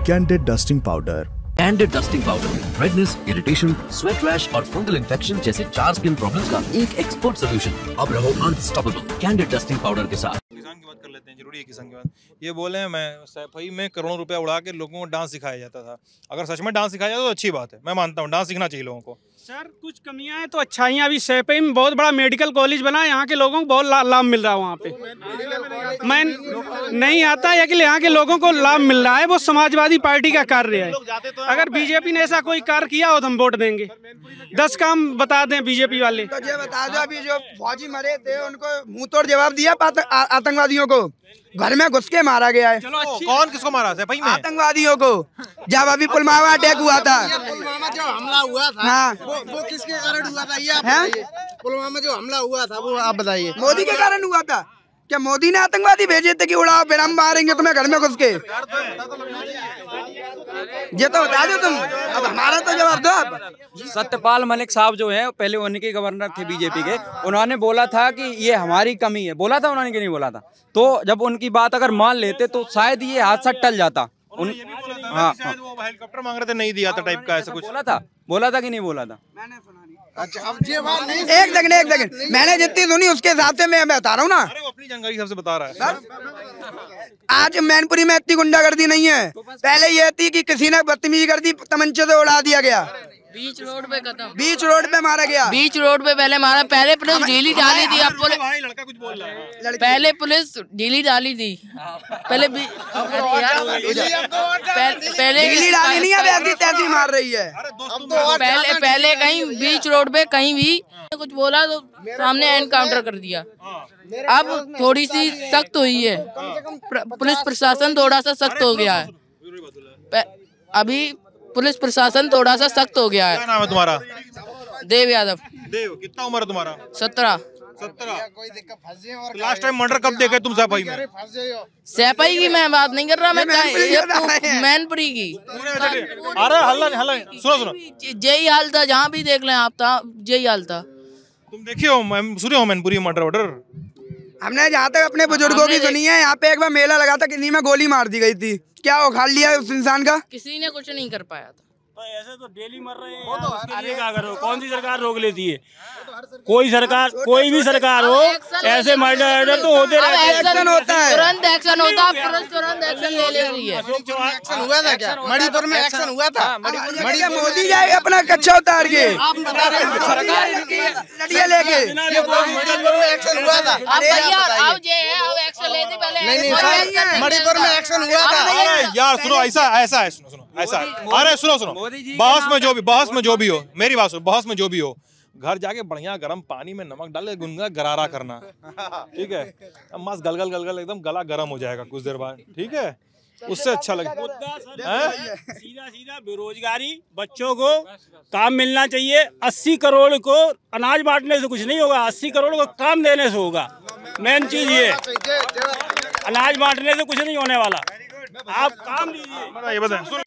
Candid dusting powder. Candid dusting powder redness, irritation, sweat rash और fungal infection जैसे 4 skin problems का एक expert solution. अब रहो अनस्टॉपेबल कैंडिड डस्टिंग पाउडर के साथ। किसान की बात कर लेते हैं, जरूरी है किसान की बात। ये बोले हैं मैं सैफई में करोड़ों रुपया उड़ा के लोगों को डांस सिखाया जाता था। अगर सच में डांस सिखाया जाता तो अच्छी बात है, मैं मानता हूँ डांस सीखना चाहिए लोगों को। सर कुछ कमियां हैं तो अच्छाइयां भी। सैफई में बहुत बड़ा मेडिकल कॉलेज बना है, यहाँ के लोगों को बहुत लाभ मिल रहा है। वहाँ पे मैं नहीं आता है कि यहाँ के लोगों को लाभ मिल रहा है। वो समाजवादी पार्टी का कार्य है। अगर बीजेपी ने ऐसा कोई कार्य किया हो तो हम वोट देंगे। 10 काम बता दें बीजेपी वाले तो ये बता दो, अभी जो फौजी मरे थे उनको मुंह तोड़ जवाब दिया आतंकवादियों को। घर में घुस के मारा गया है। कौन किसको मारा सैफई में? आतंकवादियों को। जब अभी पुलवामा अटैक हुआ था, पुलवामा जो हमला हुआ था, हाँ। वो किसके कारण हुआ था? ये आप बताइए। पुलवामा जो हमला हुआ था वो आप बताइए। मोदी के कारण हुआ था क्या? मोदी ने आतंकवादी भेजे थे कि उड़ाओ फिर हम मारेंगे तुम्हें घर में घुस के? ये तो बता दो तुम, अब हमारा तो जवाब दो आप। सत्यपाल मलिक साहब जो हैं पहले उनके गवर्नर थे बीजेपी के, उन्होंने बोला था कि ये हमारी कमी है। बोला था उन्होंने कि नहीं बोला था? तो जब उनकी बात अगर मान लेते तो शायद ये हादसा टल जाता। हाँ, वो हेलीकॉप्टर मांग रहे थे, नहीं दिया था टाइप का, ऐसा कुछ बोला था कि नहीं बोला था? अच्छा, अब ये बात नहीं। एक सेकंड मैंने जितनी सुनी उसके हिसाब से मैं बता रहा हूँ ना। अरे वो अपनी जानकारी सबसे बता रहा है। आज मैनपुरी में इतनी गुंडागर्दी नहीं है। पहले ये थी कि किसी ने बदतमीजी कर दी, तमंचे से उड़ा दिया गया। बीच रोड पे खत्म। बीच रोड पे मारा गया। बीच रोड पे पहले मारा। पहले पुलिस ढीली डाली थी। अब लड़का कुछ बोल रहा है। पहले पुलिस ढीली डाली थी। पहले ढीली डाली नहीं है, ऐसी तैसी मार रही है। पहले कहीं बीच रोड पे कहीं भी कुछ बोला तो सामने एनकाउंटर कर दिया। अब थोड़ी सी सख्त हुई है, पुलिस प्रशासन थोड़ा सा सख्त हो गया है। अभी पुलिस प्रशासन थोड़ा सा सख्त हो गया है। क्या नाम है तुम्हारा? देव यादव। देव, कितना उम्र है तुम्हारा? 17। लास्ट टाइम मर्डर कब देखे तुम सैफई में? सैफई की मैं बात नहीं कर रहा, मैं मैनपुरी की। अरे हल्ला सुनो यही हाल था, जहाँ भी देख लें आप था यही हाल था। तुम देखिए हो सुने हो मैनपुरी मर्डर वर्डर? हमने जहाँ तक अपने बुजुर्गों की सुनी है, यहाँ पे एक बार मेला लगा था, किन्हीं में गोली मार दी गई थी। क्या उखाड़ लिया उस इंसान का? किसी ने कुछ नहीं कर पाया था। तो ऐसे तो डेली मर रहे हैं। तो उसके लिए क्या करो? कौन सी सरकार रोक लेती है? कोई सरकार, कोई भी सरकार हो, ऐसे मर्डर तो होते रहते हैं। एक्शन होता है, तुरंत एक्शन होता है, तुरंत एक्शन ले लेती है। एक्शन हुआ था क्या? मणिपुर में एक्शन हुआ था। मोदी जाए अपना कच्चा उतार के आप बता रहे हैं सरकार लड़िया लेके। मणिपुर में एक्शन हुआ था। अब एक्शन लेते पहले। नहीं, मणिपुर में एक्शन हुआ था। अरे यार सुनो, ऐसा है, सुनो ऐसा है। अरे सुनो बहस में जो भी हो, मेरी बात सुनो, बहस में जो भी हो, घर जाके बढ़िया गर्म पानी में नमक डाल के गुनगुना गरारा करना, ठीक है? अब मस्त गलगल एकदम गला गर्म हो जाएगा कुछ देर बाद, ठीक है? उससे अच्छा लगेगा। सीधा बेरोजगारी, बच्चों को काम मिलना चाहिए। 80 करोड़ को अनाज बांटने से कुछ नहीं होगा, 80 करोड़ को काम देने से होगा। मेन चीज ये, अनाज बांटने से कुछ नहीं होने वाला। आप काम लीजिए। ये बताएं, सुनो